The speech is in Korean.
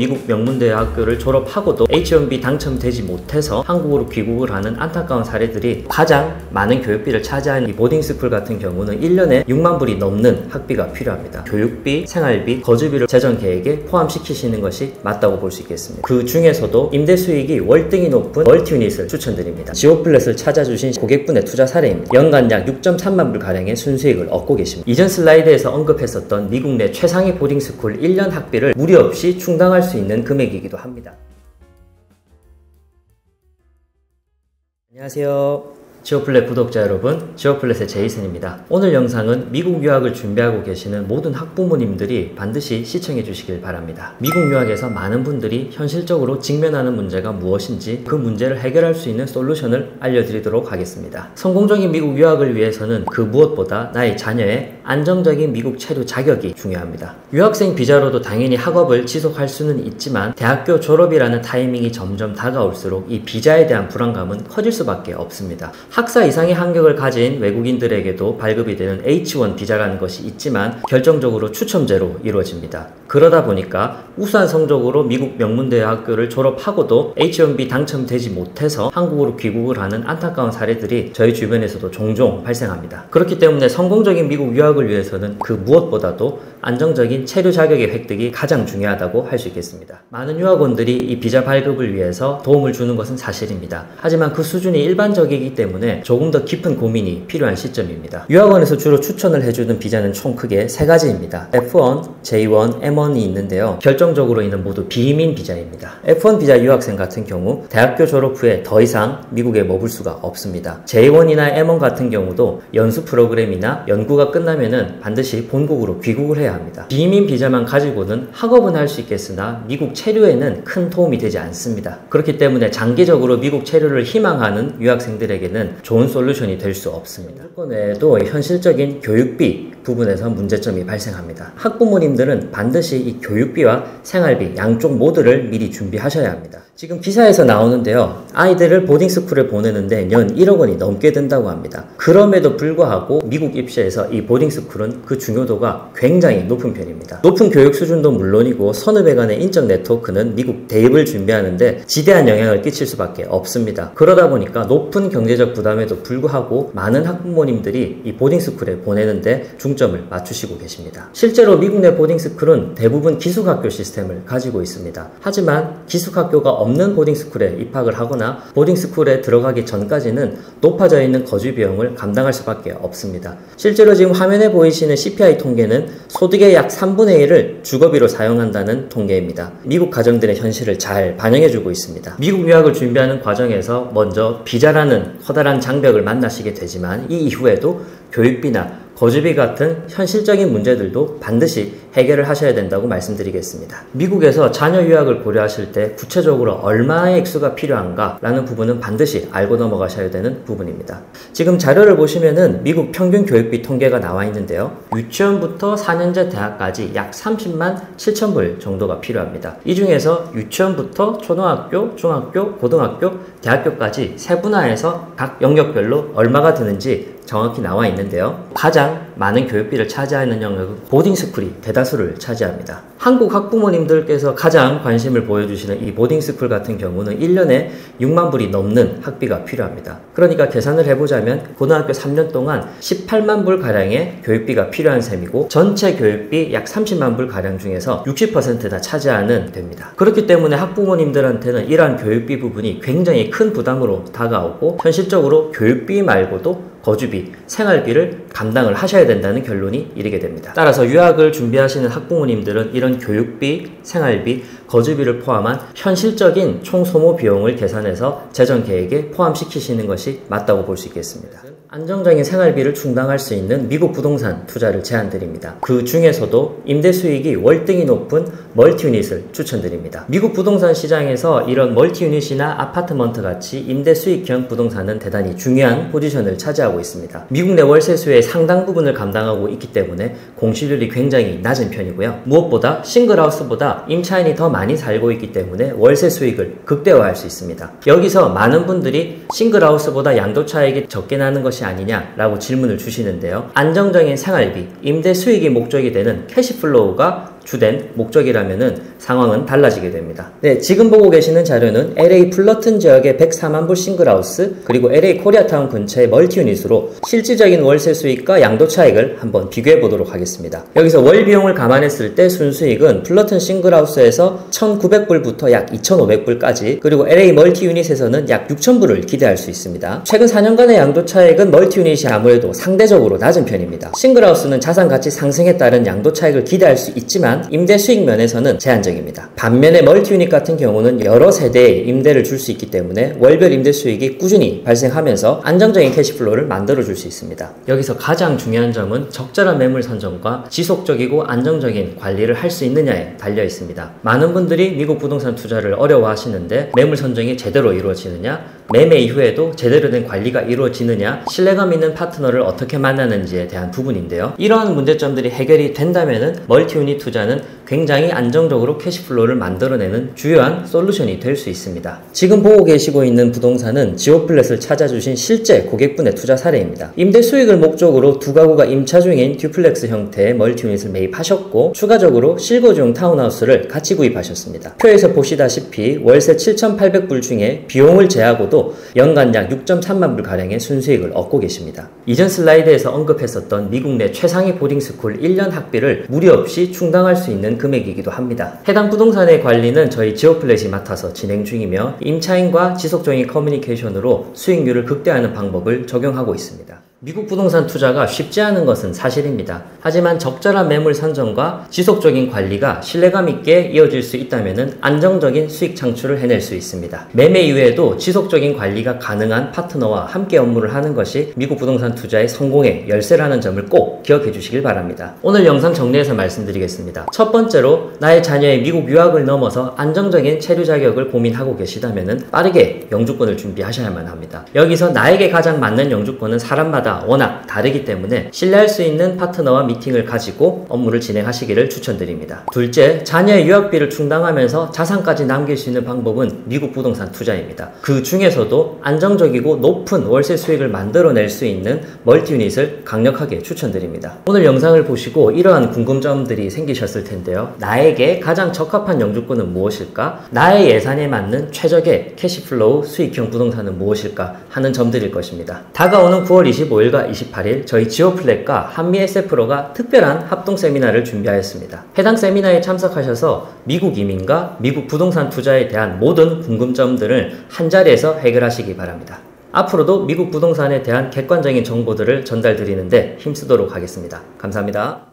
미국 명문대학 학교를 졸업하고도 H-1B 당첨되지 못해서 한국으로 귀국을 하는 안타까운 사례들이 가장 많은 교육비를 차지하는 이 보딩스쿨 같은 경우는 1년에 6만 불이 넘는 학비가 필요합니다. 교육비, 생활비, 거주비를 재정 계획에 포함시키시는 것이 맞다고 볼 수 있겠습니다. 그 중에서도 임대 수익이 월등히 높은 멀티유닛을 추천드립니다. 지오플랫을 찾아주신 고객분의 투자 사례입니다. 연간 약 6.3만 불 가량의 순수익을 얻고 계십니다. 이전 슬라이드에서 언급했었던 미국 내 최상의 보딩스쿨 1년 학비를 무리 없이 충당할 수 있는 금액이기도 합니다. 안녕하세요. 지오플랫 구독자 여러분, 지오플랫의 제이슨입니다. 오늘 영상은 미국 유학을 준비하고 계시는 모든 학부모님들이 반드시 시청해 주시길 바랍니다. 미국 유학에서 많은 분들이 현실적으로 직면하는 문제가 무엇인지 그 문제를 해결할 수 있는 솔루션을 알려드리도록 하겠습니다. 성공적인 미국 유학을 위해서는 그 무엇보다 나의 자녀의 안정적인 미국 체류 자격이 중요합니다. 유학생 비자로도 당연히 학업을 지속할 수는 있지만 대학교 졸업이라는 타이밍이 점점 다가올수록 이 비자에 대한 불안감은 커질 수밖에 없습니다. 학사 이상의 학력을 가진 외국인들에게도 발급이 되는 H-1 비자라는 것이 있지만 결정적으로 추첨제로 이루어집니다. 그러다 보니까 우수한 성적으로 미국 명문대학 학교를 졸업하고도 H-1B 당첨되지 못해서 한국으로 귀국을 하는 안타까운 사례들이 저희 주변에서도 종종 발생합니다. 그렇기 때문에 성공적인 미국 유학을 위해서는 그 무엇보다도 안정적인 체류 자격의 획득이 가장 중요하다고 할 수 있겠습니다. 많은 유학원들이 이 비자 발급을 위해서 도움을 주는 것은 사실입니다. 하지만 그 수준이 일반적이기 때문에 조금 더 깊은 고민이 필요한 시점입니다. 유학원에서 주로 추천을 해주는 비자는 총 크게 세 가지입니다. F1, J1, M1이 있는데요. 결정적으로 이는 모두 비移민 비자입니다. F1 비자 유학생 같은 경우 대학교 졸업 후에 더 이상 미국에 머물 수가 없습니다. J1이나 M1 같은 경우도 연수 프로그램이나 연구가 끝나면은 반드시 본국으로 귀국을 해야 합니다. 비移민 비자만 가지고는 학업은 할 수 있겠으나 미국 체류에는 큰 도움이 되지 않습니다. 그렇기 때문에 장기적으로 미국 체류를 희망하는 유학생들에게는 좋은 솔루션이 될 수 없습니다. 조건 외에도 현실적인 교육비 부분에서 문제점이 발생합니다. 학부모님들은 반드시 이 교육비와 생활비 양쪽 모두를 미리 준비하셔야 합니다. 지금 기사에서 나오는데요. 아이들을 보딩스쿨에 보내는데 연 1억 원이 넘게 든다고 합니다. 그럼에도 불구하고 미국 입시에서 이 보딩스쿨은 그 중요도가 굉장히 높은 편입니다. 높은 교육 수준도 물론이고 선후배 간의 인적 네트워크는 미국 대입을 준비하는데 지대한 영향을 끼칠 수밖에 없습니다. 그러다 보니까 높은 경제적 부담에도 불구하고 많은 학부모님들이 이 보딩스쿨에 보내는데 중점을 맞추시고 계십니다. 실제로 미국 내 보딩스쿨은 대부분 기숙학교 시스템을 가지고 있습니다. 하지만 기숙학교가 없는 보딩스쿨에 입학을 하거나 보딩스쿨에 들어가기 전까지는 높아져 있는 거주 비용을 감당할 수밖에 없습니다. 실제로 지금 화면에 보이시는 CPI 통계는 소득의 약 3분의 1을 주거비로 사용한다는 통계입니다. 미국 가정들의 현실을 잘 반영해주고 있습니다. 미국 유학을 준비하는 과정에서 먼저 비자라는 커다란 장벽을 만나시게 되지만 이 이후에도 교육비나 거주비 같은 현실적인 문제들도 반드시 해결을 하셔야 된다고 말씀드리겠습니다. 미국에서 자녀 유학을 고려하실 때 구체적으로 얼마의 액수가 필요한가 라는 부분은 반드시 알고 넘어가셔야 되는 부분입니다. 지금 자료를 보시면은 미국 평균 교육비 통계가 나와 있는데요. 유치원부터 4년제 대학까지 약 30만 7천 불 정도가 필요합니다. 이 중에서 유치원부터 초등학교, 중학교, 고등학교, 대학교까지 세분화해서 각 영역별로 얼마가 드는지 정확히 나와 있는데요. 가장 많은 교육비를 차지하는 영역은 보딩스쿨이 대다수를 차지합니다. 한국 학부모님들께서 가장 관심을 보여주시는 이 보딩스쿨 같은 경우는 1년에 6만 불이 넘는 학비가 필요합니다. 그러니까 계산을 해보자면 고등학교 3년 동안 18만 불 가량의 교육비가 필요한 셈이고 전체 교육비 약 30만 불 가량 중에서 60%나 차지하는 됩니다. 그렇기 때문에 학부모님들한테는 이러한 교육비 부분이 굉장히 큰 부담으로 다가오고 현실적으로 교육비 말고도 거주비, 생활비를 감당을 하셔야 된다는 결론이 이르게 됩니다. 따라서 유학을 준비하시는 학부모님들은 이런 교육비, 생활비, 거주비를 포함한 현실적인 총 소모 비용을 계산해서 재정 계획에 포함시키시는 것이 맞다고 볼 수 있겠습니다. 안정적인 생활비를 충당할 수 있는 미국 부동산 투자를 제안드립니다. 그 중에서도 임대 수익이 월등히 높은 멀티유닛을 추천드립니다. 미국 부동산 시장에서 이런 멀티유닛이나 아파트먼트 같이 임대 수익형 부동산은 대단히 중요한 포지션을 차지하고 있습니다. 미국 내 월세 수의 상당 부분을 감당하고 있기 때문에 공실률이 굉장히 낮은 편이고요. 무엇보다 싱글하우스보다 임차인이 더 많이 살고 있기 때문에 월세 수익을 극대화할 수 있습니다. 여기서 많은 분들이 싱글하우스보다 양도차익이 적게 나는 것이 아니냐라고 질문을 주시는데요. 안정적인 생활비, 임대 수익이 목적이 되는 캐시플로우가 주된 목적이라면은 상황은 달라지게 됩니다. 네, 지금 보고 계시는 자료는 LA 플러튼 지역의 104만 불 싱글하우스 그리고 LA 코리아타운 근처의 멀티 유닛으로 실질적인 월세 수익과 양도 차익을 한번 비교해 보도록 하겠습니다. 여기서 월 비용을 감안했을 때 순수익은 플러튼 싱글하우스에서 1,900불부터 약 2,500불까지 그리고 LA 멀티 유닛에서는 약 6,000불을 기대할 수 있습니다. 최근 4년간의 양도 차익은 멀티 유닛이 아무래도 상대적으로 낮은 편입니다. 싱글하우스는 자산 가치 상승에 따른 양도 차익을 기대할 수 있지만 임대 수익 면에서는 제한적입니다. 반면에 멀티 유닛 같은 경우는 여러 세대의 임대를 줄 수 있기 때문에 월별 임대 수익이 꾸준히 발생하면서 안정적인 캐시플로우를 만들어 줄 수 있습니다. 여기서 가장 중요한 점은 적절한 매물 선정과 지속적이고 안정적인 관리를 할 수 있느냐에 달려 있습니다. 많은 분들이 미국 부동산 투자를 어려워하시는데 매물 선정이 제대로 이루어지느냐, 매매 이후에도 제대로 된 관리가 이루어지느냐, 신뢰감 있는 파트너를 어떻게 만나는지에 대한 부분인데요. 이러한 문제점들이 해결이 된다면은 멀티 유닛 투자는 굉장히 안정적으로 캐시플로우를 만들어내는 주요한 솔루션이 될 수 있습니다. 지금 보고 계시고 있는 부동산은 지오플랫을 찾아주신 실제 고객분의 투자 사례입니다. 임대 수익을 목적으로 두 가구가 임차 중인 듀플렉스 형태의 멀티 유닛을 매입하셨고 추가적으로 실거주용 타운하우스를 같이 구입하셨습니다. 표에서 보시다시피 월세 7,800불 중에 비용을 제하고도 연간 약 6.3만 불 가량의 순수익을 얻고 계십니다. 이전 슬라이드에서 언급했었던 미국 내 최상위 보딩스쿨 1년 학비를 무리 없이 충당할 수 있는 금액이기도 합니다. 해당 부동산의 관리는 저희 지오플랫이 맡아서 진행 중이며 임차인과 지속적인 커뮤니케이션으로 수익률을 극대화하는 방법을 적용하고 있습니다. 미국 부동산 투자가 쉽지 않은 것은 사실입니다. 하지만 적절한 매물 선정과 지속적인 관리가 신뢰감 있게 이어질 수 있다면 안정적인 수익 창출을 해낼 수 있습니다. 매매 이후에도 지속적인 관리가 가능한 파트너와 함께 업무를 하는 것이 미국 부동산 투자의 성공의 열쇠라는 점을 꼭 기억해 주시길 바랍니다. 오늘 영상 정리해서 말씀드리겠습니다. 첫 번째로 나의 자녀의 미국 유학을 넘어서 안정적인 체류 자격을 고민하고 계시다면 빠르게 영주권을 준비하셔야만 합니다. 여기서 나에게 가장 맞는 영주권은 사람마다 워낙 다르기 때문에 신뢰할 수 있는 파트너와 미팅을 가지고 업무를 진행하시기를 추천드립니다. 둘째, 자녀의 유학비를 충당하면서 자산까지 남길 수 있는 방법은 미국 부동산 투자입니다. 그 중에서도 안정적이고 높은 월세 수익을 만들어낼 수 있는 멀티 유닛을 강력하게 추천드립니다. 오늘 영상을 보시고 이러한 궁금점들이 생기셨을 텐데요. 나에게 가장 적합한 영주권은 무엇일까? 나의 예산에 맞는 최적의 캐시플로우 수익형 부동산은 무엇일까? 하는 점들일 것입니다. 다가오는 9월 25일과 28일 저희 지오플랫과 한미 SF로가 특별한 합동 세미나를 준비하였습니다. 해당 세미나에 참석하셔서 미국 이민과 미국 부동산 투자에 대한 모든 궁금점들을 한자리에서 해결하시기 바랍니다. 앞으로도 미국 부동산에 대한 객관적인 정보들을 전달드리는데 힘쓰도록 하겠습니다. 감사합니다.